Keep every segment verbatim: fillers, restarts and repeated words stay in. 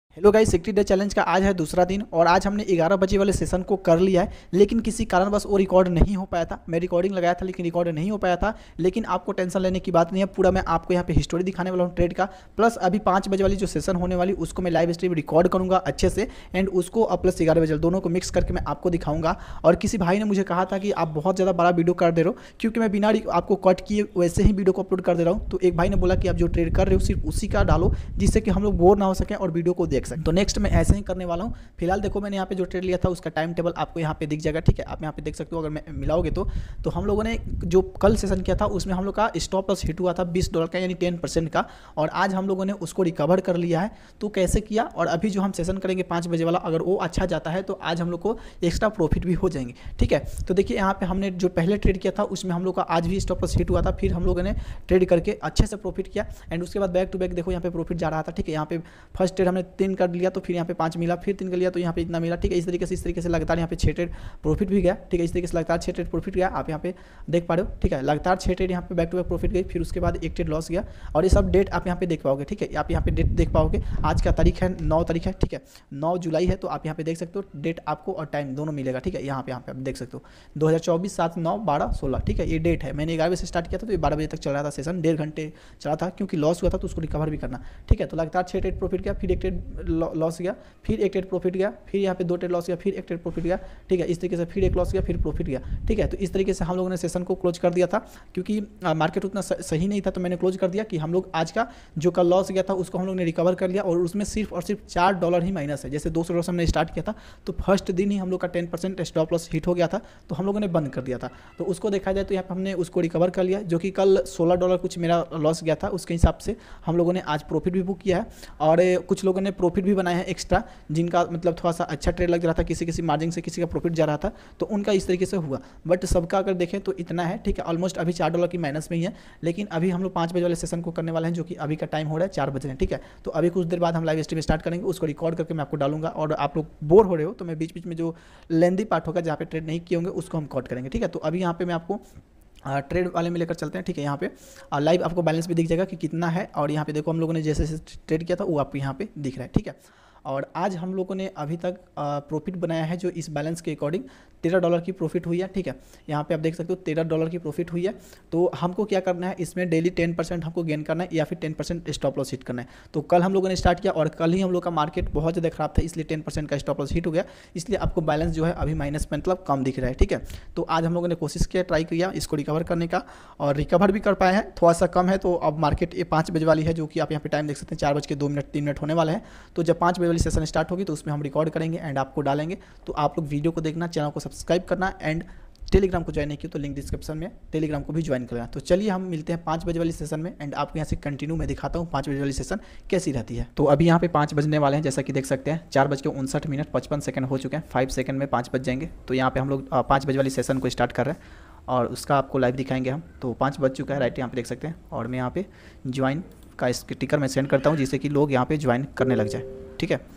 Hello guys, sixty day challenge का आज है दूसरा दिन और आज हमने ग्यारह बजे वाले सेशन को कर लिया है। लेकिन किसी कारणवश वो रिकॉर्ड नहीं हो पाया था। मैं रिकॉर्डिंग लगाया था लेकिन रिकॉर्ड नहीं हो पाया था। लेकिन आपको टेंशन लेने की बात नहीं है, पूरा मैं आपको यहाँ पे हिस्टोरी दिखाने वाला हूँ ट्रेड का। प्लस अभी पाँच बजे वाली जो सेशन होने वाली उसको मैं लाइव स्ट्रीम रिकॉर्ड करूँगा अच्छे से, एंड उसको प्लस ग्यारह बजे दोनों को मिक्स करके मैं आपको दिखाऊंगा। और किसी भाई ने मुझे कहा था कि आप बहुत ज़्यादा बड़ा वीडियो कर दे रहे हो, क्योंकि मैं बिना आपको कट किए वैसे ही वीडियो को अपलोड कर दे रहा हूँ। तो एक भाई ने बोला कि आप जो ट्रेड कर रहे हो सिर्फ उसी का डालो, जिससे कि हम लोग बोर ना हो सकें और वीडियो को देख सकें। तो नेक्स्ट मैं ऐसे ही करने वाला हूं। फिलहाल देखो, मैंने यहाँ पे जो ट्रेड लिया था उसका टाइम टेबल आपको यहाँ पे दिख जाएगा। ठीक है, आप यहाँ पे देख सकते हो। अगर मैं मिलाओगे तो तो हम लोगों ने जो कल सेशन किया था उसमें हम लोग का स्टॉप लॉस हिट हुआ था बीस डॉलर का, यानी टेन परसेंट का। और आज हम लोगों ने उसको रिकवर कर लिया है। तो कैसे किया, और अभी जो हम सेशन करेंगे पाँच बजे वाला, अगर वो अच्छा जाता है तो आज हम लोग को एक्स्ट्रा प्रॉफिट भी हो जाएंगे। ठीक है, तो देखिए यहाँ पे हमने जो पहले ट्रेड किया था उसमें हम लोग का आज भी स्टॉप लॉस हिट हुआ था। फिर हम लोगों ने ट्रेड करके अच्छे से प्रॉफिट किया, एंड उसके बाद बैक टू बैक देखो यहाँ पे प्रॉफिट जा रहा था। ठीक है, यहाँ पे फर्स्ट ट्रेड हमने तीन कर लिया तो फिर यहाँ पे पाँच मिला, फिर तीन कर लिया तो यहाँ पे इतना मिला। ठीक है, इस तरीके से इस तरीके से लगातार यहाँ पे छः ट्रेड प्रॉफिट भी गया। ठीक है, इस तरीके से लगातार छः ट्रेड प्रॉफिट गया, आप यहाँ पे देख पा रहे हो। ठीक है, लगातार छः ट्रेड यहाँ पे बैक टू बैक प्रॉफिट गई, फिर उसके बाद एक ट्रेड लॉस गया। और ये सब डेट आप यहाँ पे देख पाओगे। ठीक है, आप यहाँ पे डेट देख पाओगे। आज का तारीख है नौ तारीख है। ठीक है, नौ जुलाई है, तो आप यहाँ पे देख सकते हो डेट आपको और टाइम दोनों मिलेगा। ठीक है, यहाँ पे यहाँ पे आप देख सकते हो दो हज़ार चौबीस सात नौ बारह सोलह। ठीक है, ये डेट है। मैंने ग्यारह बजे से स्टार्ट किया था तो ये बारह बजे तक चल रहा था सेशन, डेढ़ घंटे चला था, क्योंकि लॉस हुआ था तो उसको रिकवर भी करना। ठीक है, तो लगातार छः ट्रेड प्रॉफिट गया, फिर एक ट्रेड लॉस गया, फिर एक ट्रेड प्रॉफिट गया, फिर यहाँ पे दो ट्रेड लॉस गया, फिर एक ट्रेड प्रॉफिट गया। ठीक है, इस तरीके से फिर एक लॉस गया, फिर प्रॉफिट गया। ठीक है, तो इस तरीके से हम लोगों ने सेशन को क्लोज कर दिया था, क्योंकि मार्केट उतना सही नहीं था। तो मैंने क्लोज कर दिया कि हम लोग आज का जो कल लॉस गया था उसको हम लोग ने रिकवर कर लिया, और उसमें सिर्फ और सिर्फ चार डॉलर ही माइनस है। जैसे दो सौ डॉलर से हमने स्टार्ट किया था तो फर्स्ट दिन ही हम लोग का ten percent stop loss hit हो गया था, तो हम लोगों ने बंद कर दिया था। तो उसको देखा जाए तो यहाँ पर हमने उसको रिकवर कर लिया, जो कि कल सोलह डॉलर कुछ मेरा लॉस गया था, उसके हिसाब से हम लोगों ने आज प्रॉफिट भी बुक किया है। और कुछ लोगों ने प्रॉफिट भी बनाया है एक्स्ट्रा, जिनका मतलब थोड़ा सा अच्छा ट्रेड लग रहा था, किसी किसी मार्जिन से किसी का प्रॉफिट जा रहा था, तो उनका इस तरीके से हुआ। बट सबका अगर देखें तो इतना है। ठीक है, ऑलमोस्ट अभी चार डॉलर की माइनस में ही है। लेकिन अभी हम लोग पाँच बजे वाले सेशन को करने वाले हैं, जो कि अभी का टाइम हो रहा है चार बजे है। ठीक है, तो अभी कुछ देर बाद हम लाइव स्ट्रीम स्टार्ट करेंगे, उसको रिकॉर्ड करके मैं आपको डालूंगा। और आप लोग बोर हो रहे हो तो मैं बीच बीच में जो लेंदी पार्ट होगा जहाँ पे ट्रेड नहीं किए होंगे उसको हम कट करेंगे। ठीक है, तो अभी यहाँ पे मैं आपको ट्रेड वाले में लेकर चलते हैं। ठीक है, यहाँ पे लाइव आपको बैलेंस भी दिख जाएगा कि कितना है, और यहाँ पे देखो हम लोगों ने जैसे जैसे ट्रेड किया था वो आपको यहाँ पे दिख रहा है। ठीक है, और आज हम लोगों ने अभी तक प्रॉफिट बनाया है जो इस बैलेंस के अकॉर्डिंग तेरह डॉलर की प्रॉफिट हुई है। ठीक है, यहाँ पे आप देख सकते हो तेरह डॉलर की प्रॉफिट हुई है। तो हमको क्या करना है, इसमें डेली टेन परसेंट हमको गेन करना है, या फिर ten percent stop loss hit करना है। तो कल हम लोगों ने स्टार्ट किया और कल ही हम लोग का मार्केट बहुत ज़्यादा खराब था, इसलिए टेन परसेंट का स्टॉप लॉस हिट हो गया, इसलिए आपको बैलेंस जो है अभी माइनस मतलब कम दिख रहा है। ठीक है, तो आज हम लोगों ने कोशिश किया, ट्राई किया इसको रिकवर करने का, और रिकवर भी कर पाए हैं। थोड़ा सा कम है, तो अब मार्केट ये पाँच बजे वाली है, जो कि आप यहाँ पे टाइम देख सकते हैं, चार बज के दो मिनट तीन मिनट होने वाले हैं। तो जब पाँच बजे वाली सेशन स्टार्ट होगी तो उसमें हम रिकॉर्ड करेंगे एंड आपको डालेंगे। तो आप लोग वीडियो को देखना, चैनल को सब्सक्राइब करना, एंड टेलीग्राम को ज्वाइन नहीं किया तो लिंक डिस्क्रिप्शन में, टेलीग्राम को भी ज्वाइन करना। तो चलिए हम मिलते हैं पाँच बजे वाली सेशन में, एंड आपको यहाँ से कंटिन्यू मैं दिखाता हूँ पाँच बजे वाली सेशन कैसी रहती है। तो अभी यहाँ पे पाँच बजने वाले हैं, जैसा कि देख सकते हैं चार बज के उनसठ मिनट पचपन सेकंड हो चुके हैं, फाइव सेकंड में पाँच बज जाएंगे। तो यहाँ पे हम लोग पाँच बजे वाली सेशन को स्टार्ट कर रहे हैं और उसका आपको लाइव दिखाएंगे हम। तो पाँच बज चुका है, राइट, यहाँ पे देख सकते हैं। और मैं यहाँ पे ज्वाइन का इसके टिकर मैं सेंड करता हूँ, जिससे कि लोग यहाँ पे ज्वाइन करने लग जाए। ठीक है,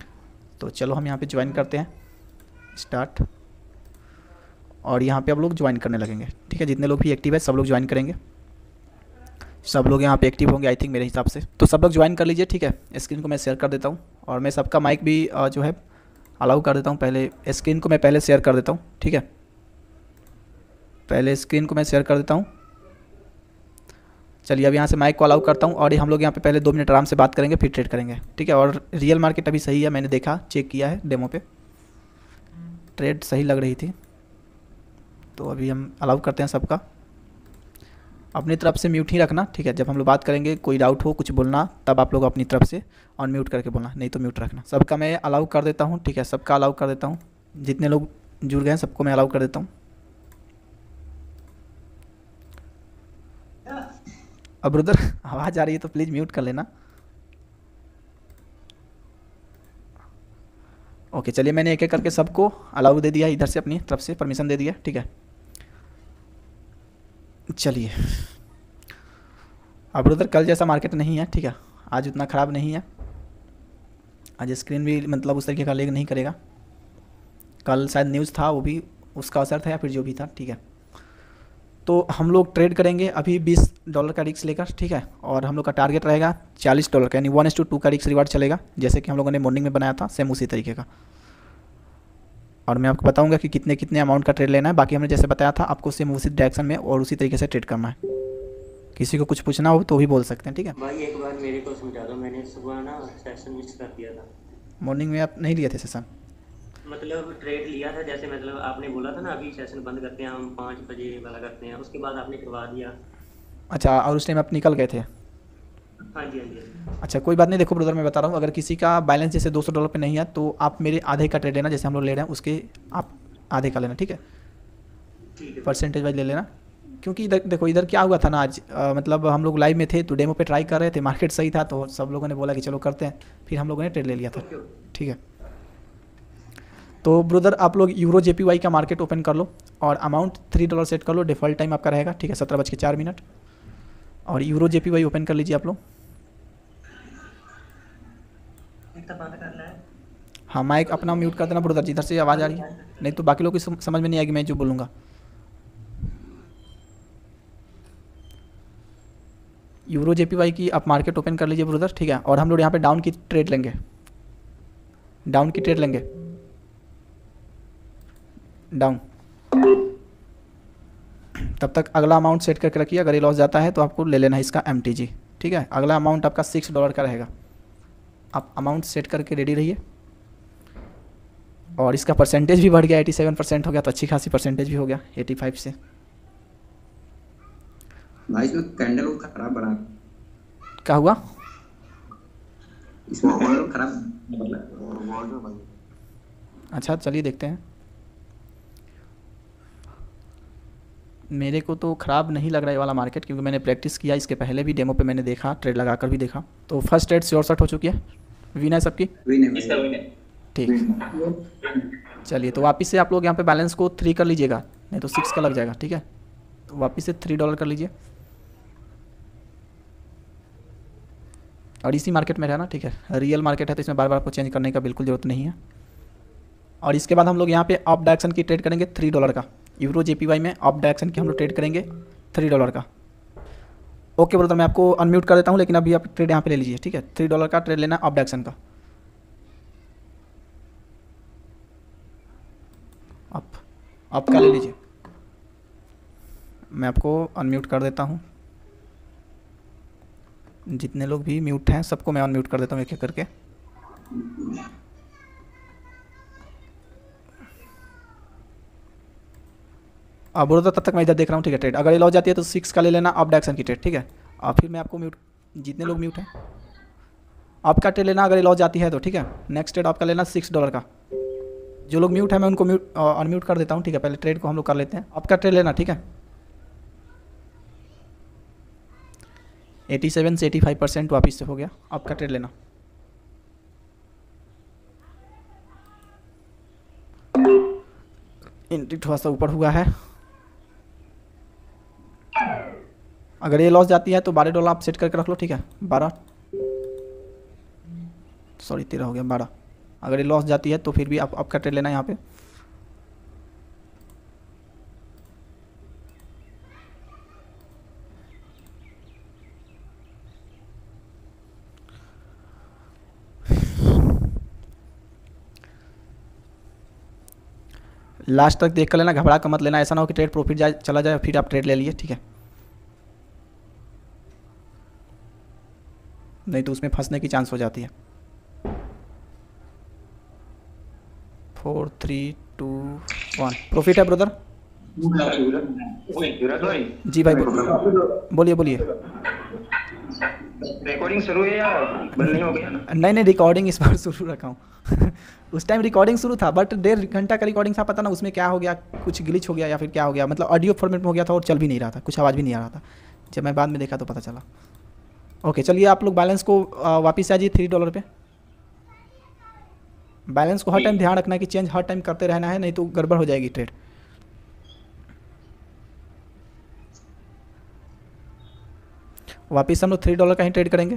तो चलो हम यहाँ पे ज्वाइन करते हैं, स्टार्ट। और यहाँ पे अब लोग ज्वाइन करने लगेंगे। ठीक है, जितने लोग भी एक्टिव है सब लोग ज्वाइन करेंगे, सब लोग यहाँ पे एक्टिव होंगे आई थिंक मेरे हिसाब से। तो सब लोग ज्वाइन कर लीजिए। ठीक है, स्क्रीन को मैं शेयर कर देता हूँ, और मैं सबका माइक भी जो है अलाउ कर देता हूँ। पहले स्क्रीन को मैं पहले शेयर कर देता हूँ। ठीक है, पहले स्क्रीन को मैं शेयर कर देता हूँ। चलिए अब यहाँ से माइक को अलाउ करता हूँ, और हम लोग यहाँ पे पहले दो मिनट आराम से बात करेंगे, फिर ट्रेड करेंगे। ठीक है, और रियल मार्केट अभी सही है, मैंने देखा, चेक किया है डेमो पे, ट्रेड सही लग रही थी। तो अभी हम अलाउ करते हैं सबका, अपनी तरफ से म्यूट ही रखना। ठीक है, जब हम लोग बात करेंगे कोई डाउट हो कुछ बोलना, तब आप लोग अपनी तरफ से ऑन म्यूट करके बोलना, नहीं तो म्यूट रखना। सबका मैं अलाउ कर देता हूँ। ठीक है, सबका अलाउ कर देता हूँ, जितने लोग जुड़ गए हैं सबको मैं अलाउ कर देता हूँ। अब उधर आवाज़ आ रही है तो प्लीज़ म्यूट कर लेना। ओके, चलिए मैंने एक एक करके सबको अलाउ दे दिया, इधर से अपनी तरफ से परमिशन दे दिया। ठीक है, चलिए अब उधर कल जैसा मार्केट नहीं है। ठीक है, आज उतना ख़राब नहीं है, आज स्क्रीन भी मतलब उस तरीके का लेग नहीं करेगा। कल शायद न्यूज़ था, वो भी उसका असर था, या फिर जो भी था। ठीक है, तो हम लोग ट्रेड करेंगे अभी बीस डॉलर का रिस्क लेकर, ठीक है, और हम लोग का टारगेट रहेगा चालीस डॉलर का, यानी वन एस टू टू का रिस्क रिवार्ड चलेगा, जैसे कि हम लोगों ने मॉर्निंग में बनाया था, सेम उसी तरीके का। और मैं आपको बताऊंगा कि कितने कितने अमाउंट का ट्रेड लेना है। बाकी हमने जैसे बताया था आपको सेम उसी डायरेक्शन में और उसी तरीके से ट्रेड करना है। किसी को कुछ पूछना हो तो भी बोल सकते हैं, ठीक है। भाई एक बार मेरे को समझा दो, मैंने सुबह ना सेशन मिस कर दिया था। मॉर्निंग में आप नहीं लिए थे सेशन? मतलब ट्रेड लिया था, जैसे मतलब आपने बोला था ना अभी सेशन बंद करते हैं हम पाँच बजे वाला करते हैं, उसके बाद आपने करवा दिया। अच्छा, और उस टाइम आप निकल गए थे? हाँ जी हाँ जी हाँ जी। अच्छा कोई बात नहीं, देखो ब्रदर मैं बता रहा हूँ, अगर किसी का बैलेंस जैसे दो सौ डॉलर पे नहीं है तो आप मेरे आधे का ट्रेड लेना, जैसे हम लोग ले रहे हैं उसके आप आधे का लेना, ठीक है, ठीक है परसेंटेज वाइज ले लेना। क्योंकि इधर देखो, इधर क्या हुआ था ना आज, अ, मतलब हम लोग लाइव में थे तो डेमो पे ट्राई कर रहे थे, मार्केट सही था तो सब लोगों ने बोला कि चलो करते हैं, फिर हम लोगों ने ट्रेड ले लिया था, ओके ओके। ठीक है। तो ब्रदर आप लोग यूरो जेपीवाई का मार्केट ओपन कर लो और अमाउंट थ्री डॉलर सेट कर लो, डिफ़ॉल्ट टाइम आपका रहेगा, ठीक है, सत्रह बज के चार मिनट। और यूरो जेपीवाई ओपन कर लीजिए आप लोग। एक तो बंद करना है। हाँ माइक अपना म्यूट कर देना ब्रदर, जिधर से आवाज़ आ रही है, नहीं तो बाकी लोग की सम- समझ में नहीं आएगी मैं जो बोलूँगा। यूरो जेपीवाई की आप मार्केट ओपन कर लीजिए ब्रदर, ठीक है। और हम लोग यहाँ पे डाउन की ट्रेड लेंगे, डाउन की ट्रेड लेंगे, डाउन। तब तक अगला अमाउंट सेट करके रखिए, अगर ये लॉस जाता है तो आपको ले लेना है इसका एम टी जी, ठीक है। अगला अमाउंट आपका सिक्स डॉलर का रहेगा, आप अमाउंट सेट करके रेडी रहिए। और इसका परसेंटेज भी बढ़ गया, एटी सेवन परसेंट हो गया, तो अच्छी खासी परसेंटेज भी हो गया एटी फाइव से। भाई इसमें कैंडल वो खराब बना, क्या हुआ? इसमें कैंडल खराब। अच्छा चलिए देखते हैं। मेरे को तो ख़राब नहीं लग रहा है ये वाला मार्केट, क्योंकि मैंने प्रैक्टिस किया इसके पहले भी, डेमो पे मैंने देखा, ट्रेड लगा कर भी देखा। तो फर्स्ट ट्रेड श्योर शॉट हो चुकी है, विन है सबकी, ठीक। चलिए तो वापस से आप लोग यहाँ पे बैलेंस को थ्री कर लीजिएगा, नहीं तो सिक्स का लग जाएगा, ठीक है। तो वापस से थ्री डॉलर कर लीजिए और इसी मार्केट में रहना, ठीक है। रियल मार्केट है तो इसमें बार बार आपको चेंज करने का बिल्कुल ज़रूरत नहीं है। और इसके बाद हम लोग यहाँ पे अप डायरेक्शन की ट्रेड करेंगे थ्री डॉलर का, यूरो जेपीवाई में अप डायरेक्शन की हम लोग ट्रेड करेंगे थ्री डॉलर का। ओके ब्रदर मैं आपको अनम्यूट कर देता हूँ, लेकिन अभी आप ट्रेड यहाँ पे ले लीजिए, ठीक है। थ्री डॉलर का ट्रेड लेना अप डायरेक्शन का, अप अप का ले लीजिए। मैं आपको अनम्यूट कर देता हूँ, जितने लोग भी म्यूट हैं सबको मैं अनम्यूट कर देता हूँ एक एक करके। अब ब्रदर तब तक मैं इधर देख रहा हूँ, ठीक है। ट्रेड अगर ये लॉस जाती है तो सिक्स का ले लेना अप डायरेक्शन की ट्रेड, ठीक है। और फिर मैं आपको म्यूट, जितने लोग म्यूट हैं आपका ट्रेड लेना, अगर ये लॉस जाती है तो, ठीक है। नेक्स्ट ट्रेड आपका लेना सिक्स डॉलर का। जो लोग म्यूट है मैं उनको म्यूट अनम्यूट कर देता हूँ, ठीक है। पहले ट्रेड को हम लोग कर लेते हैं, आपका ट्रेड लेना, ठीक है। एटी सेवन से एटी फाइव परसेंट वापिस से हो गया, आपका ट्रेड लेना। एंट्री थोड़ा सा ऊपर हुआ है, अगर ये लॉस जाती है तो बारह डॉलर आप सेट करके रख लो, ठीक है। बारह सॉरी तेरह हो गया, बारह। अगर ये लॉस जाती है तो फिर भी आप आपका ट्रेड लेना है यहाँ पे। लास्ट तक देख कर लेना, घबरा कर मत लेना, ऐसा ना हो कि ट्रेड प्रॉफिट जाए चला जाए फिर आप ट्रेड ले लिए, ठीक है। नहीं तो उसमें फंसने की चांस हो जाती है। Four three two one profit है ब्रदर। जी भाई बोलिए बोलिए। रिकॉर्डिंग शुरू है या बंद नहीं हो गया? नहीं नहीं रिकॉर्डिंग इस बार शुरू रखा हूँ उस टाइम रिकॉर्डिंग शुरू था बट डेढ़ घंटा का रिकॉर्डिंग था, पता ना उसमें क्या हो गया, कुछ ग्लिच हो गया या फिर क्या हो गया, मतलब ऑडियो फॉर्मेट में हो गया था और चल भी नहीं रहा था, कुछ आवाज़ भी नहीं आ रहा था। जब मैं बाद में देखा तो पता चला। ओके चलिए आप लोग बैलेंस को वापस आ जाइए थ्री डॉलर पे। बैलेंस को हर टाइम ध्यान रखना है कि चेंज हर टाइम करते रहना है, नहीं तो गड़बड़ हो जाएगी ट्रेड। वापस हम लोग थ्री डॉलर का ही ट्रेड करेंगे।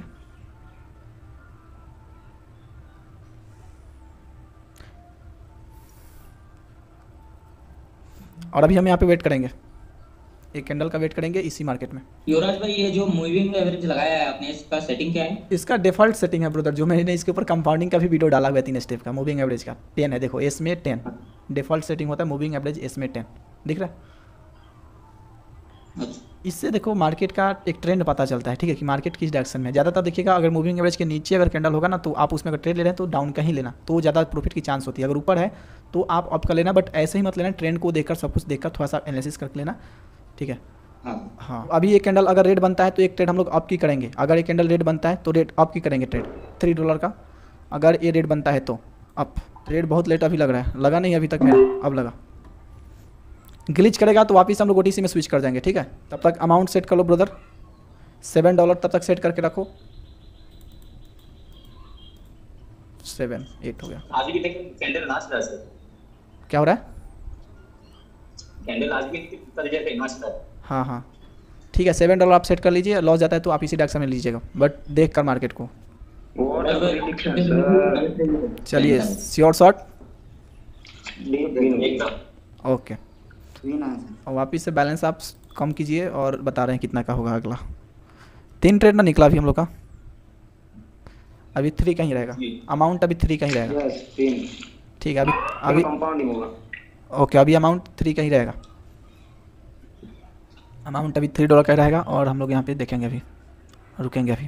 और अभी हम यहाँ पे वेट करेंगे। एक कैंडल का वेट करेंगे इसी मार्केट में। युवराज भाई ये जो मूविंग एवरेज लगाया है आपने, इसका सेटिंग क्या है? इसका डिफॉल्ट सेटिंग है ब्रदर, जो मैंने इसके ऊपर कंपाउंडिंग का भी वीडियो डाला हुआ है तीन स्टेप का। मूविंग एवरेज का टेन है, देखो एस में टेन डिफॉल्ट सेटिंग होता है, मूविंग एवरेज एस में टेन दिख रहा है। अच्छा, इससे देखो मार्केट का एक ट्रेंड पता चलता है, ठीक है, कि मार्केट किस डायरेक्शन में। ज़्यादातर देखिएगा अगर मूविंग एवरेज के नीचे अगर कैंडल होगा ना तो आप उसमें अगर ट्रेड ले रहे हैं तो डाउन का ही लेना, तो ज़्यादा प्रॉफिट की चांस होती है। अगर ऊपर है तो आप अप का लेना, बट ऐसे ही मत लेना, ट्रेंड को देखकर सब कुछ देखकर थोड़ा सा एनालिसिस करके लेना, ठीक है। हाँ हाँ, अभी ये कैंडल अगर रेड बनता है तो एक ट्रेड हम लोग अप की करेंगे। अगर ये कैंडल रेड बनता है तो रेड अप की करेंगे ट्रेड थ्री डॉलर का। अगर ये रेड बनता है तो अप। रेड बहुत लेट अभी लग रहा है, लगा नहीं अभी तक मेरा, अब लगा। ग्लिच करेगा तो वापस हम लोग ओटीसी में स्विच कर जाएंगे, ठीक है। तब तक अमाउंट सेट कर लो ब्रदर, सेवन डॉलर तब तक सेट करके रखो। सेवन एट हो गया। आज भी लेकिन कैंडल नाच रहा है सर, क्या हो रहा है? कैंडल आज भी तरीके से नाच रहा है। हाँ हाँ ठीक है, सेवन डॉलर आप सेट कर लीजिए। लॉस जाता है तो आप इसी डायरेक्शन में लीजिएगा, बट देख कर मार्केट को। What a prediction, sir. चलिए श्योर शॉट Deep win. एकदम ओके। और वापिस से बैलेंस आप कम कीजिए और बता रहे हैं कितना का होगा अगला। तीन ट्रेड ना निकला अभी हम लोग का, अभी थ्री का ही रहेगा अमाउंट, अभी थ्री का ही रहेगा, Yes, तीन ठीक है। अभी अभी कंपाउंडिंग होगा। ओके, अभी अमाउंट थ्री का ही रहेगा, अमाउंट अभी थ्री डॉलर का ही रहेगा। और हम लोग यहाँ पे देखेंगे, अभी रुकेंगे, अभी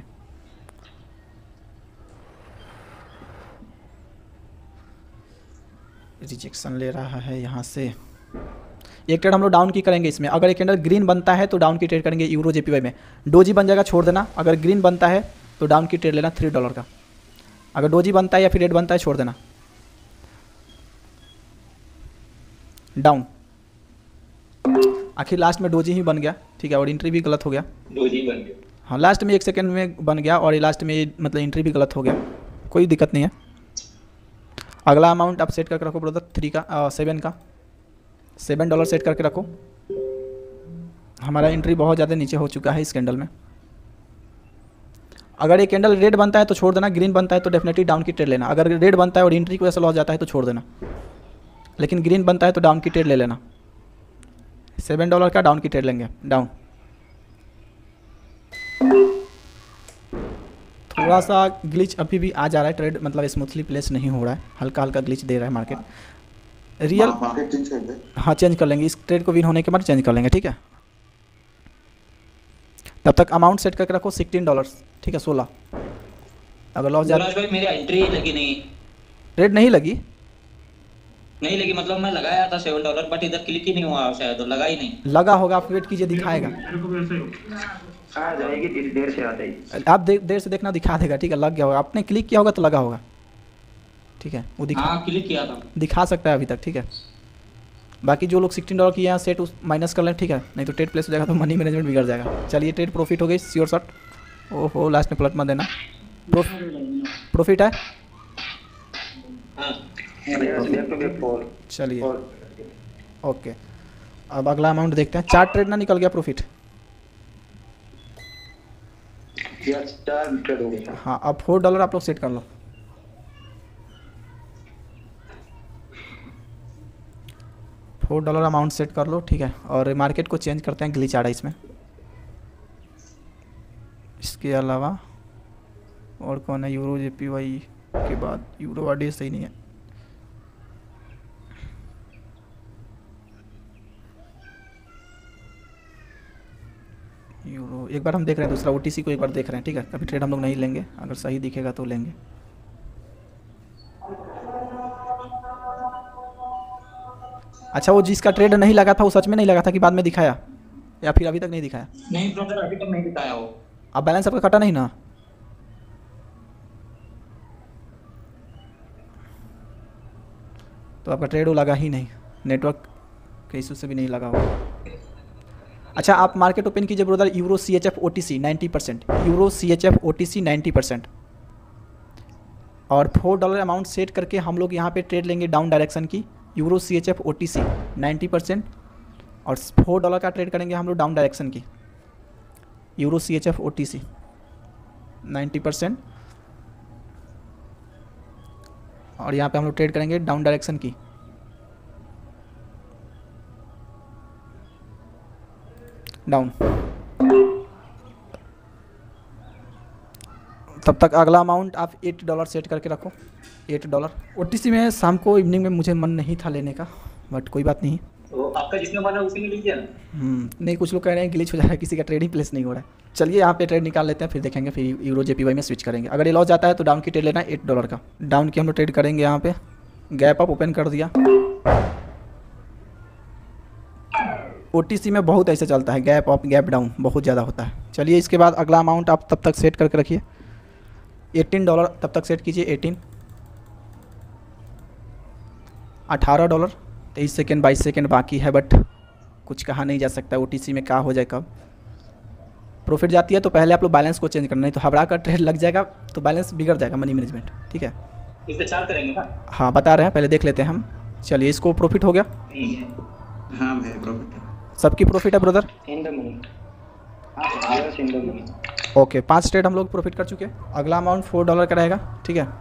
रिजेक्शन ले रहा है यहाँ से। एक ट्रेड हम लोग डाउन की करेंगे इसमें। अगर एक कैंडल ग्रीन बनता है तो डाउन की ट्रेड करेंगे यूरो जेपीवाई में। डोजी बन जाएगा, छोड़ देना। अगर ग्रीन बनता है तो डाउन की ट्रेड लेना थ्री डॉलर का। अगर डोजी बनता है या फिर रेड बनता है छोड़ देना, डाउन। आखिर लास्ट में डोजी ही बन गया, ठीक है, और एंट्री भी गलत हो गया। डोजी बन गया, हाँ लास्ट में एक सेकंड में बन गया और ये लास्ट में मतलब एंट्री भी गलत हो गया, कोई दिक्कत नहीं है। अगला अमाउंट आप सेट करके रखो ब्रदर, थ्री का आ, सेवन का सेवन डॉलर सेट करके रखो। हमारा एंट्री बहुत ज़्यादा नीचे हो चुका है इस कैंडल में। अगर ये कैंडल रेड बनता है तो छोड़ देना, ग्रीन बनता है तो डेफिनेटली डाउन की ट्रेड लेना। अगर रेड बनता है और एंट्री की वजह से लॉस जाता है तो छोड़ देना, लेकिन ग्रीन बनता है तो डाउन की ट्रेड ले लेना। सेवन डॉलर का डाउन की ट्रेड लेंगे, डाउन। थोड़ा सा ग्लिच अभी भी आ जा रहा है, ट्रेड मतलब स्मूथली प्लेस नहीं हो रहा है, हल्का हल्का ग्लिच दे रहा है मार्केट। रियल मार्केट चेंज कर दे। हाँ चेंज कर लेंगे, इस ट्रेड को विन होने के बाद चेंज कर लेंगे, ठीक है। तब तक अमाउंट सेट करके रखो सिक्सटीन डॉलर, ठीक है, सोलह। अगर लॉस जाता भाई मेरी एंट्री लगी नहीं, रेड नहीं लगी, नहीं लगी मतलब मैं लगाया था सेवन डॉलर बट इधर क्लिक ही नहीं हुआ, शायद लगा ही नहीं। लगा होगा, आप वेट कीजिए, दिखाएगा। आ जाएगी, देर देर से आ जाएगी। आप दे, देर से देखना, दिखा देगा, ठीक है। लग गया होगा, आपने क्लिक किया होगा तो लगा होगा, ठीक है, वो दिखा हाँ क्लिक किया था, दिखा सकता है अभी तक, ठीक है। बाकी जो लोग सिक्सटीन डॉलर की यहाँ सेट उस माइनस कर लें, ठीक है, नहीं तो ट्रेड प्लेस हो जाएगा तो मनी मैनेजमेंट बिगड़ जाएगा। चलिए ट्रेड प्रॉफिट हो गई, श्योर शॉट। ओहो लास्ट में पलट मत देना, प्रॉफिट है। हाँ Yes, back to back four. चलिए Four. ओके, अब अगला अमाउंट देखते हैं। चार ट्रेड ना निकल गया प्रॉफिट, Yes, चार ट्रेड हो गया। हाँ। अब फोर डॉलर आप लोग सेट कर लो, फोर डॉलर अमाउंट सेट कर लो, ठीक है। और मार्केट को चेंज करते हैं, ग्लिच आ रहा है इसमें। इसके अलावा और कौन है? यूरो जेपीवाई के बाद यूरो आरडी सही नहीं है। यूरो एक बार हम देख रहे हैं, दूसरा ओटीसी को एक बार देख रहे हैं, ठीक है। कभी ट्रेड हम लोग नहीं लेंगे, अगर सही दिखेगा तो लेंगे। अच्छा, वो जिसका ट्रेड नहीं लगा था वो सच में नहीं लगा था कि बाद में दिखाया, या फिर अभी तक नहीं दिखाया? नहीं ब्रदर अभी तक नहीं दिखाया वो। अब बैलेंस आपका कटा नहीं ना? तो आपका ट्रेड वो लगा ही नहीं, नेटवर्क के इशू से भी नहीं लगा होगा। अच्छा, आप मार्केट ओपन कीजिए brother, euro C H F O T C ninety percent, euro C H F O T C ninety percent. और फोर डॉलर अमाउंट सेट करके हम लोग यहाँ पे ट्रेड लेंगे डाउन डायरेक्शन की, euro C H F O T C ninety percent. और four dollar का ट्रेड करेंगे हम लोग डाउन डायरेक्शन की, euro C H F O T C ninety percent. और यहाँ पे हम लोग ट्रेड करेंगे डाउन डायरेक्शन की, डाउन। तब तक अगला अमाउंट आप एट डॉलर सेट करके रखो, एट डॉलर। ओटीसी में शाम को इवनिंग में मुझे मन नहीं था लेने का, बट कोई बात नहीं। तो आपका जिसमें मन है उसी में लीजिए ना। हम्म नहीं, कुछ लोग कह रहे हैं ग्लिच हो जा रहा है, किसी का ट्रेडिंग प्लेस नहीं हो रहा है। चलिए यहाँ पे ट्रेड निकाल लेते हैं, फिर देखेंगे, फिर यूरो जेपीवाई में स्विच करेंगे। अगर ये लॉस जाता है तो डाउन की ट्रेड लेना है एट डॉलर का। डाउन की हम लोग ट्रेड करेंगे। यहाँ पे गैप अप ओपन कर दिया। ओटीसी में बहुत ऐसे चलता है, गैप अप गैप डाउन बहुत ज़्यादा होता है। चलिए इसके बाद अगला अमाउंट आप तब तक सेट करके रखिए, एटीन डॉलर तब तक सेट कीजिए। एटीन, अठारह डॉलर, तेईस सेकेंड बाईस सेकेंड बाकी है, बट कुछ कहा नहीं जा सकता ओटीसी में क्या हो जाए कब। प्रॉफिट जाती है तो पहले आप लोग बैलेंस को चेंज करना, नहीं तो हबड़ा का ट्रेड लग जाएगा तो बैलेंस बिगड़ जाएगा, मनी मैनेजमेंट। ठीक है, इस पे चार करेंगे ना। हाँ बता रहे हैं, पहले देख लेते हैं हम। चलिए इसको प्रॉफिट हो गया। हाँ भाई प्रॉफिट सबकी प्रॉफिट है ब्रदर। In the money. हाँ yes in the money. Okay, पांच ट्रेड हम लोग प्रॉफिट कर चुके हैं। अगला अमाउंट फोर डॉलर का रहेगा। ठीक है,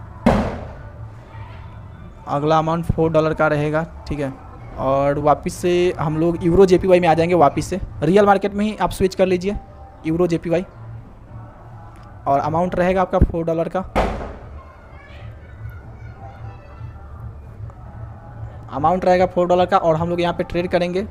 अगला अमाउंट फोर डॉलर का रहेगा। ठीक है, और वापस से हम लोग यूरो जेपीवाई में आ जाएंगे। वापस से रियल मार्केट में ही आप स्विच कर लीजिए यूरो जेपीवाई, और अमाउंट रहेगा आपका फोर डॉलर का। अमाउंट रहेगा फोर डॉलर का, और हम लोग यहाँ पे ट्रेड करेंगे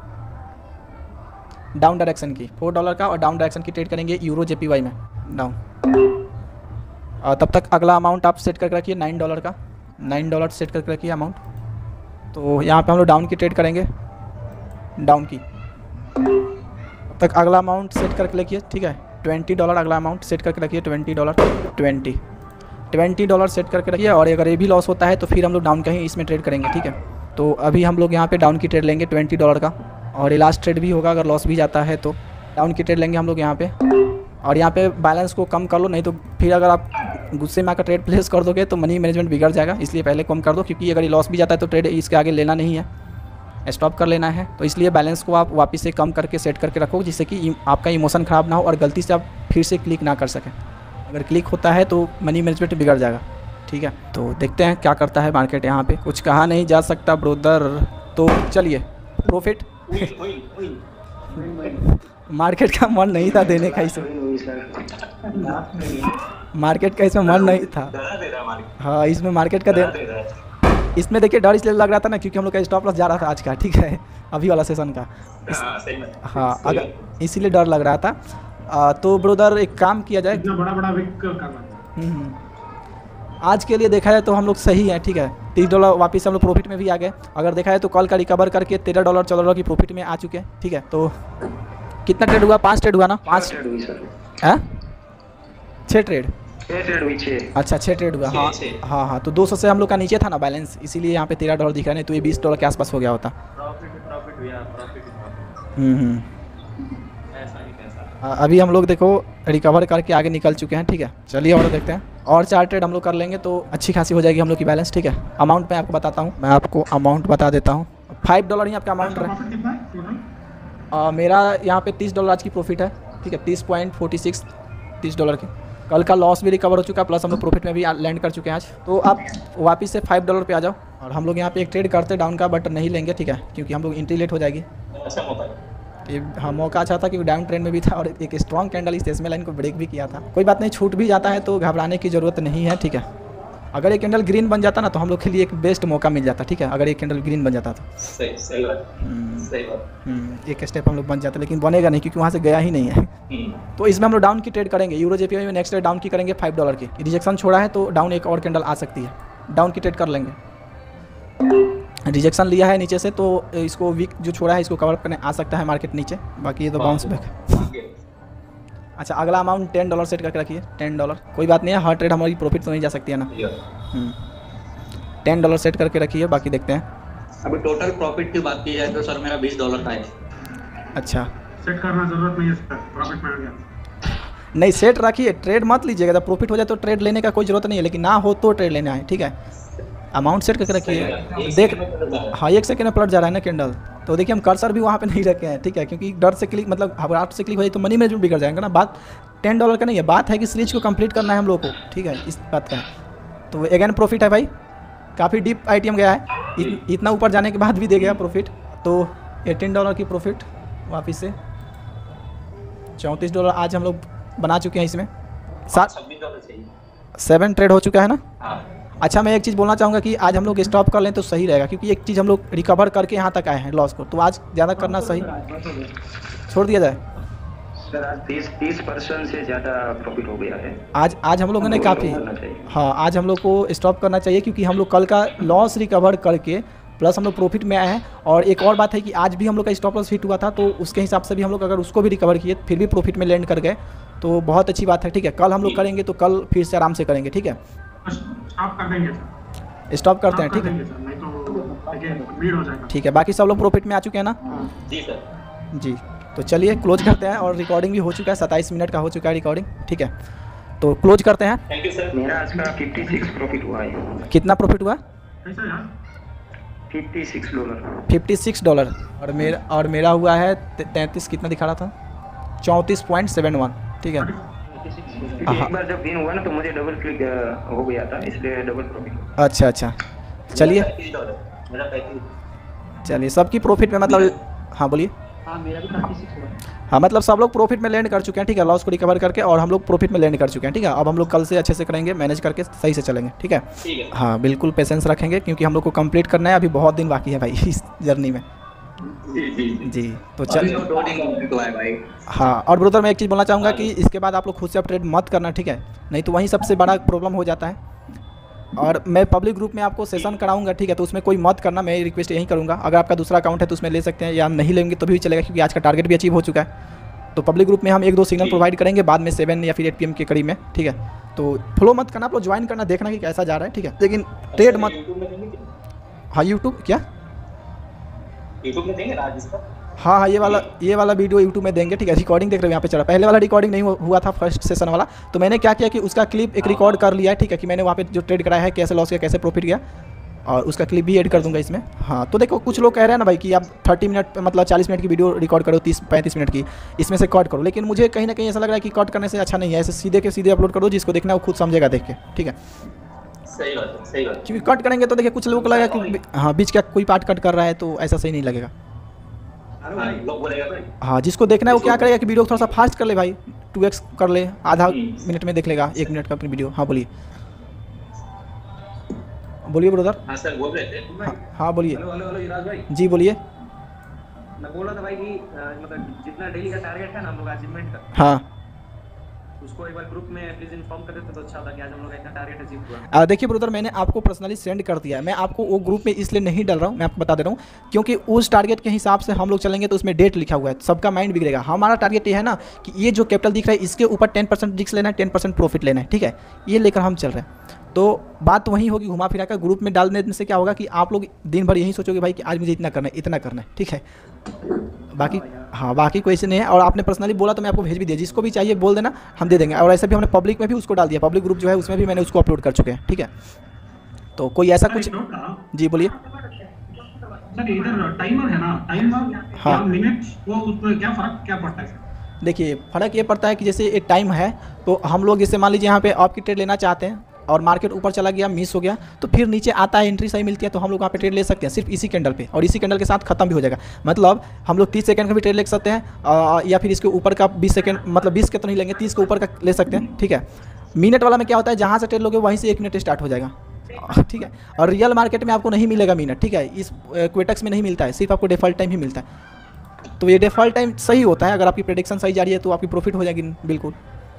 डाउन डायरेक्शन की, फोर डॉलर का, और डाउन डायरेक्शन की ट्रेड करेंगे यूरो जेपीवाई में डाउन। और तब तक अगला अमाउंट आप सेट करके रखिए नाइन डॉलर का, नाइन डॉलर सेट करके रखिए अमाउंट। तो यहाँ पे हम लोग डाउन की ट्रेड करेंगे, डाउन की। तब तक अगला अमाउंट सेट करके रखिए। ठीक है, ट्वेंटी डॉलर अगला अमाउंट सेट करके रखिए, twenty dollar, twenty twenty dollar set करके रखिए। और अगर ये भी लॉस होता है तो फिर हम लोग डाउन का ही इसमें ट्रेड करेंगे। ठीक है, तो अभी हम लोग यहाँ पे डाउन की ट्रेड लेंगे ट्वेंटी डॉलर का, और ये लास्ट ट्रेड भी होगा। अगर लॉस भी जाता है तो डाउन की ट्रेड लेंगे हम लोग यहाँ पे। और यहाँ पे बैलेंस को कम कर लो, नहीं तो फिर अगर आप गुस्से में आकर ट्रेड प्लेस कर दोगे तो मनी मैनेजमेंट बिगड़ जाएगा। इसलिए पहले कम कर दो, क्योंकि अगर ये लॉस भी जाता है तो ट्रेड इसके आगे लेना नहीं है, स्टॉप कर लेना है। तो इसलिए बैलेंस को आप वापस से कम करके सेट करके रखो, जिससे कि आपका इमोशन ख़राब ना हो और गलती से आप फिर से क्लिक ना कर सकें। अगर क्लिक होता है तो मनी मैनेजमेंट बिगड़ जाएगा। ठीक है, तो देखते हैं क्या करता है मार्केट। यहाँ पे कुछ कहा नहीं जा सकता ब्रोदर। तो चलिए प्रॉफिट मार्केट का मन नहीं था देने का, इसमें मार्केट का इसमें मन नहीं था। हाँ, इसमें मार्केट का दे, इसमें देखिए डर इसलिए लग रहा था ना, क्योंकि हम लोग का स्टॉप लॉस जा रहा था आज का। ठीक है, अभी वाला सेशन का। हाँ, अगर इसीलिए डर लग रहा था। आ, तो ब्रोदर एक काम किया जाए, बड़ा बड़ा विक करना। आज के लिए देखा जाए तो हम लोग सही है। ठीक है, तीस डॉलर वापस हम लोग प्रॉफिट में भी आ गए। अगर देखा जाए तो कल का रिकवर करके तेरह डॉलर चौदह डॉलर की प्रॉफिट में आ चुके हैं। ठीक है, तो कितना ट्रेड हुआ? पांच ट्रेड हुआ ना? पांच ट्रेड हुई सर। है छः ट्रेड। छह ट्रेड हुई छह। अच्छा, छः ट्रेड हुआ। हाँ हाँ हाँ, तो दो सौ से हम लोग का नीचे था ना बैलेंस, इसीलिए यहाँ पे तेरह डॉलर दिखा, नहीं तो ये बीस डॉलर के आसपास हो गया होता। हम्म हम्म अभी हम लोग देखो रिकवर करके आगे निकल चुके हैं। ठीक है, चलिए और देखते हैं, और चार ट्रेड हम लोग कर लेंगे तो अच्छी खासी हो जाएगी हम लोग की बैलेंस। ठीक है, अमाउंट मैं आपको बताता हूँ, मैं आपको अमाउंट बता देता हूँ। फाइव डॉलर ही आपका अमाउंट रहे। मेरा यहाँ पे तीस डॉलर आज की प्रॉफिट है। ठीक है, तीस पॉइंट फोर्टी सिक्स तीस डॉलर की। कल का लॉस भी रिकवर हो चुका, प्लस हम लोग प्रॉफिट में भी लैंड कर चुके हैं आज। तो आप वापस से फाइव डॉलर पे आ जाओ, और हम लोग यहाँ पे एक ट्रेड करते डाउन का, बट नहीं लेंगे। ठीक है, क्योंकि हम लोग एंट्री लेट हो जाएगी। ये हाँ मौका अच्छा था, क्योंकि डाउन ट्रेंड में भी था, और एक स्ट्रॉन्ग कैंडल इस एसएमए लाइन को ब्रेक भी किया था। कोई बात नहीं, छूट भी जाता है तो घबराने की ज़रूरत नहीं है। ठीक है, अगर एक कैंडल ग्रीन बन जाता ना तो हम लोग के लिए एक बेस्ट मौका मिल जाता। ठीक है, अगर एक कैंडल ग्रीन बन जाता तो सही सही बात, सही बात। एक स्टेप हम लोग बन जाते, लेकिन बनेगा नहीं क्योंकि वहाँ से गया ही नहीं है। तो इसमें हम लोग डाउन की ट्रेड करेंगे। यूरो जेपीवाई में नेक्स्ट डाउन की करेंगे फाइव डॉलर की। रिजेक्शन छोड़ा है तो डाउन एक और कैंडल आ सकती है, डाउन की ट्रेड कर लेंगे। रिजेक्शन लिया है नीचे से तो इसको वीक जो छोड़ा है इसको कवर करने आ सकता है मार्केट नीचे, बाकी ये तो बाउंस बैक। अच्छा, अगला अमाउंट टेन डॉलर सेट करके रखिए, टेन डॉलर। कोई बात नहीं है, हर ट्रेड हमारी प्रॉफिट तो नहीं जा सकती है ना। टेन डॉलर सेट करके रखिए, बाकी देखते हैं। अभी टोटल प्रॉफिट की बात की जाए तो सर मेरा बीस डॉलर का है। अच्छा, सेट करना जरूरत नहीं है, प्रॉफिट में आ गया। नहीं, सेट रखिए, ट्रेड मत लीजिएगा। जब प्रॉफिट हो जाए तो ट्रेड लेने का कोई ज़रूरत नहीं है, लेकिन ना हो तो ट्रेड लेना है। ठीक है, अमाउंट सेट करके रखिए। देख हाँ, एक सेकेंड में पलट जा रहा है ना कैंडल, तो देखिए हम कर्सर भी वहाँ पे नहीं रखे हैं। ठीक है, क्योंकि डर से क्लिक मतलब घबराहट से क्लिक हो जाए तो मनी मैनेजमेंट बिगड़ जाएगा ना। बात टेन डॉलर का नहीं है, बात है कि सीरीज को कंप्लीट करना है हम लोग को। ठीक है, इस बात का है। तो अगेन प्रॉफिट है भाई, काफ़ी डीप आईटीएम गया है। इत, इतना ऊपर जाने के बाद भी दे गया प्रॉफिट। तो एटीन डॉलर की प्रॉफिट वापस से चौंतीस डॉलर आज हम लोग बना चुके हैं इसमें। सात छब्बीस डॉलर चाहिए। सेवन ट्रेड हो चुका है ना। हाँ अच्छा मैं एक चीज़ बोलना चाहूँगा कि आज हम लोग स्टॉप कर लें तो सही रहेगा, क्योंकि एक चीज़ हम लोग रिकवर करके यहाँ तक आए हैं लॉस को, तो आज ज़्यादा करना सही छोड़ दिया जाए। सर आज तीस तीस परसेंट से ज़्यादा प्रॉफिट हो गया है आज आज हम लोगों ने काफ़ी, करना चाहिए। हाँ आज हम लोग को स्टॉप करना चाहिए, क्योंकि हम लोग कल का लॉस रिकवर करके प्लस हम लोग प्रॉफिट में आए हैं। और एक और बात है कि आज भी हम लोग का स्टॉप लॉस हिट हुआ था, तो उसके हिसाब से भी हम लोग अगर उसको भी रिकवर किए फिर भी प्रॉफिट में लैंड कर गए तो बहुत अच्छी बात है। ठीक है, कल हम लोग करेंगे तो कल फिर से आराम से करेंगे। ठीक है, स्टॉप कर देंगे सर, स्टॉप करते हैं। स्टॉप ठीक कर है देंगे सर, नहीं तो देखिए भीड़ हो जाएगा। ठीक है, बाकी सब लोग प्रॉफिट में आ चुके हैं ना। जी सर। जी तो चलिए क्लोज करते हैं, और रिकॉर्डिंग भी हो चुका है, सत्ताईस मिनट का हो चुका है रिकॉर्डिंग। ठीक है तो क्लोज करते हैं। Thank you sir. मेरा आज का छप्पन प्रॉफिट हुआ है। कितना प्रॉफिट हुआ? कैसा यार? छप्पन डॉलर। छप्पन डॉलर। और मेरा और मेरा हुआ है तैंतीस, कितना दिखा रहा था, चौंतीस पॉइंट सेवन वन। ठीक है, क्योंकि एक बार जब दिन हुआ ना तो मुझे डबल क्लिक हो गया था, इसलिए डबल प्रॉफिट। अच्छा अच्छा चलिए पैंतीस डॉलर मेरा पैंतीस। चलिए सबकी प्रॉफिट में मतलब, हाँ बोलिए। हाँ मेरा भी थर्टी सिक्स हुआ। हाँ मतलब सब लोग प्रॉफिट में लैंड कर चुके हैं। ठीक है, लॉस को रिकवर करके, और हम लोग प्रॉफिट में लैंड कर चुके हैं। ठीक है, अब हम लोग कल से अच्छे से करेंगे, मैनेज करके सही से चलेंगे। ठीक है, ठीक है। हाँ बिल्कुल पेशेंस रखेंगे, क्योंकि हम लोग को कंप्लीट करना है, अभी बहुत दिन बाकी है भाई इस जर्नी में। जी जी जी तो चल दो दिन कंप्लीट हुआ है भाई। हाँ, और ब्रदर मैं एक चीज़ बोलना चाहूँगा कि इसके बाद आप लोग खुद से अब ट्रेड मत करना। ठीक है, नहीं तो वहीं सबसे बड़ा प्रॉब्लम हो जाता है। और मैं पब्लिक ग्रुप में आपको सेशन कराऊंगा। ठीक है, तो उसमें कोई मत करना, मैं रिक्वेस्ट यही करूँगा। अगर आपका दूसरा अकाउंट है तो उसमें ले सकते हैं, या नहीं लेंगे तो भी चलेगा, क्योंकि आज का टारगेट भी अचीव हो चुका है। तो पब्लिक ग्रुप में हम एक दो सिग्नल प्रोवाइड करेंगे बाद में, सेवन या फिर एट पी एम के करीब में। ठीक है, तो फॉलो मत करना, आप लोग ज्वाइन करना, देखना कि कैसा जा रहा है। ठीक है, लेकिन ट्रेड मत। यूट्यूब में देंगे? हाँ यूट्यूब क्या? यूट्यूब में देंगे ना आज इसका? हाँ हाँ ये वाला ये वाला वीडियो यूट्यूब में देंगे। ठीक है, रिकॉर्डिंग देख रहे हो यहाँ पे चला, पहले वाला रिकॉर्डिंग नहीं हुआ था फर्स्ट सेशन वाला, तो मैंने क्या किया कि उसका क्लिप एक रिकॉर्ड कर लिया है। ठीक है, कि मैंने वहाँ पे जो ट्रेड कराया है, कैसे लॉस किया, कैसे प्रॉफिट किया, और उसका क्लिप भी ऐड कर दूंगा इसमें। हाँ तो देखो कुछ लोग कह रहे हैं ना भाई कि आप थर्टी मिनट मतलब चालीस मिनट की वीडियो रिकॉर्ड करो, तीस पैंतीस मिनट की, इसमें से कट करो, लेकिन मुझे कहीं ना कहीं ऐसा लग रहा है कि कट करने से अच्छा नहीं है, ऐसे सीधे के सीधे अपलोड करो, जिसको देखना है वो खुद समझेगा देख के। ठीक है, सही बात है, सही बात है। क्योंकि कट करेंगे तो देखिए कुछ लोगों को लगेगा कि हाँ बीच का कोई पार्ट कट कर रहा है, तो ऐसा सही नहीं लगेगा। हाँ, लोग बोलेगा भाई। हाँ जिसको देखना है वो क्या करेगा कि वीडियो थोड़ा सा फास्ट कर ले भाई, टू एक्स कर ले, आधा मिनट में देख लेगा, एक मिनट का अपनी वीडियो। हाँ बोलिए बोलिए ब्रदर। हाँ सर बोल रहे थे। हाँ हाँ बोलिए। हेलो हेलो हेलो युवराज भाई, जी बोलिए। मैं बोल रहा था भाई कि अ, मतलब जितना डेली का टारगेट है ना हम लोग अचीवमेंट का, हाँ उसको एक बार ग्रुप में प्लीज इन्फॉर्म कर देते तो अच्छा था कि आज हम लोग का इतना टारगेट अचीव हुआ। आ, देखिए ब्रदर मैंने आपको पर्सनली सेंड कर दिया है, मैं आपको वो ग्रुप में इसलिए नहीं डाल रहा हूँ, मैं आपको बता दे रहा हूँ, क्योंकि उस टारगेट के हिसाब से हम लोग चलेंगे तो उसमें डेट लिखा हुआ है, सबका माइंड बिगड़ेगा। हमारा टारगेट ये है ना कि ये जो कैपिटल दिख रहा है इसके ऊपर टेन परसेंट रिस्क लेना है, टेन परसेंट प्रॉफिट लेना है। ठीक है, ये लेकर हम चल रहे हैं। तो बात तो वही होगी, घुमा फिरा कर ग्रुप में डालने से क्या होगा कि आप लोग दिन भर यही सोचोगे भाई कि आज मुझे इतना करना है, इतना करना है। ठीक है, बाकी हाँ बाकी कोई ऐसे नहीं है। और आपने पर्सनली बोला तो मैं आपको भेज भी दिया, जिसको भी चाहिए बोल देना, हम दे देंगे। और ऐसे भी हमने पब्लिक में भी उसको डाल दिया, पब्लिक ग्रुप जो है उसमें भी मैंने उसको अपलोड कर चुके हैं। ठीक है, तो कोई ऐसा कुछ, जी बोलिए। सर इधर टाइमर है ना, टाइमर हाँ। मिनट, वो उसमें क्या फर्क क्या पड़ता है सर? देखिए फ़र्क ये पड़ता है कि जैसे एक टाइम है, तो हम लोग जैसे मान लीजिए यहाँ पे आपकी ट्रेड लेना चाहते हैं और मार्केट ऊपर चला गया, मिस हो गया, तो फिर नीचे आता है, एंट्री सही मिलती है, तो हम लोग वहाँ पे ट्रेड ले सकते हैं सिर्फ इसी कैंडल पे, और इसी कैंडल के साथ खत्म भी हो जाएगा। मतलब हम लोग तीस सेकंड का भी ट्रेड ले सकते हैं, आ, या फिर इसके ऊपर का बीस सेकंड, मतलब बीस के तो नहीं लेंगे, तीस के ऊपर का ले सकते हैं। ठीक है, मिनट वाला में क्या होता है, जहाँ से ट्रेड लोगे वहीं से एक मिनट स्टार्ट हो जाएगा। ठीक है, और रियल मार्केट में आपको नहीं मिलेगा मिनट। ठीक है, इस क्वेटेक्स में नहीं मिलता है, सिर्फ आपको डिफ़ॉल्ट टाइम ही मिलता है। तो ये डिफ़ॉल्ट टाइम सही होता है, अगर आपकी प्रेडिक्शन सही जा रही है तो आपकी प्रॉफिट हो जाएगी बिल्कुल।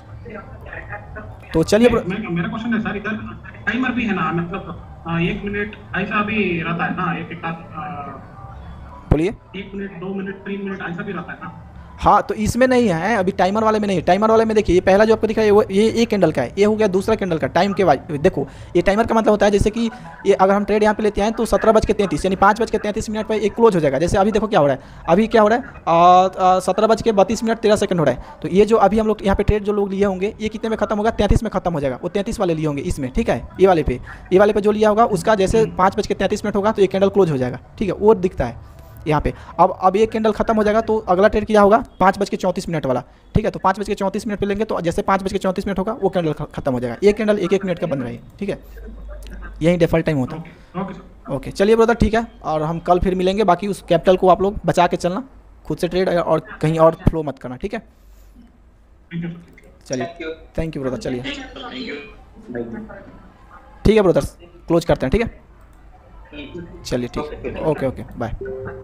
तो चलिए मैं- मैं- मेरा क्वेश्चन है सर, इधर टाइमर भी है ना, मतलब आ, एक मिनट ऐसा भी रहता है ना, एक एक आध, बोलिए। एक मिनट, दो मिनट, तीन मिनट ऐसा भी रहता है ना? हाँ तो इसमें नहीं है, अभी टाइमर वाले में नहीं है। टाइमर वाले में देखिए ये पहला जो आपको दिख रहा है वो ये एक कैंडल का है, ये हो गया दूसरा कैंडल का टाइम के बाद। देखो ये टाइमर का मतलब होता है जैसे कि ये अगर हम ट्रेड यहाँ पे लेते हैं तो सत्रह बज के तैंतीस यानी पाँच बज के तैंतीस मिनट पर एक क्लोज हो जाएगा। जैसे अभी देखो क्या हो रहा है, अभी क्या हो रहा है, सत्रह बज के बत्तीस मिनट तेरह सेकंड हो रहा है। तो ये जो अभी हम लोग यहाँ पे ट्रेड जो लोग लिए होंगे ये कितने में खत्म होगा, तैंतीस में खत्म हो जाएगा। वो तैंतीस वाले लिए होंगे इसमें, ठीक है, ये वाले पे ये वाले पे जो लिया होगा उसका जैसे पाँच बज के तैंतीस मिनट होगा तो ये कैंडल क्लोज हो जाएगा। ठीक है, वो दिखता है यहाँ पे। अब अब एक कैंडल खत्म हो जाएगा तो अगला ट्रेड क्या होगा, पाँच बज के चौंतीस मिनट वाला। ठीक है, तो पाँच बज के चौंतीस मिनट पे लेंगे तो जैसे पाँच बज के चौंतीस मिनट होगा वो कैंडल खत्म हो जाएगा। एक कैंडल एक एक मिनट का बन रहा है। ठीक है, यही डिफ़ॉल्ट टाइम होता है। Okay sir. ओके चलिए ब्रदर, ठीक है, और हम कल फिर मिलेंगे। बाकी उस कैपिटल को आप लोग बचा के चलना, खुद से ट्रेड और कहीं और फ्लो मत करना। ठीक है। Thank you sir. चलिए थैंक यू ब्रदर, चलिए थैंक यू। ठीक है ब्रदर्स, क्लोज करते हैं, ठीक है चलिए ठीक है, ओके ओके बाय।